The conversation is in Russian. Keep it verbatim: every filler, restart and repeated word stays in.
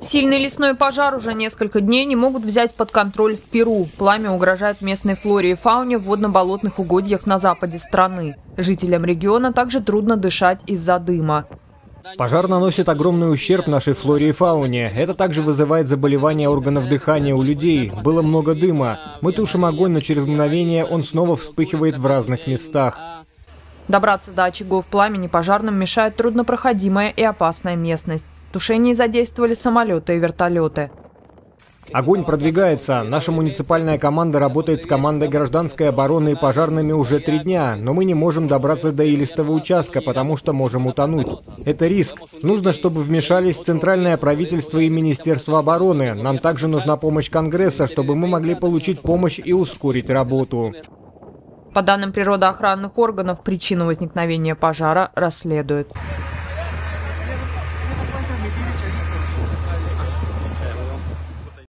Сильный лесной пожар уже несколько дней не могут взять под контроль в Перу. Пламя угрожает местной флоре и фауне в водно-болотных угодьях на западе страны. Жителям региона также трудно дышать из-за дыма. Пожар наносит огромный ущерб нашей флоре и фауне. Это также вызывает заболевания органов дыхания у людей. Было много дыма. Мы тушим огонь, но через мгновение он снова вспыхивает в разных местах. Добраться до очагов пламени пожарным мешает труднопроходимая и опасная местность. В тушении задействовали самолеты и вертолеты. Огонь продвигается. Наша муниципальная команда работает с командой гражданской обороны и пожарными уже три дня, но мы не можем добраться до илистого участка, потому что можем утонуть. Это риск. Нужно, чтобы вмешались центральное правительство и Министерство обороны. Нам также нужна помощь Конгресса, чтобы мы могли получить помощь и ускорить работу. По данным природоохранных органов, причину возникновения пожара расследуют.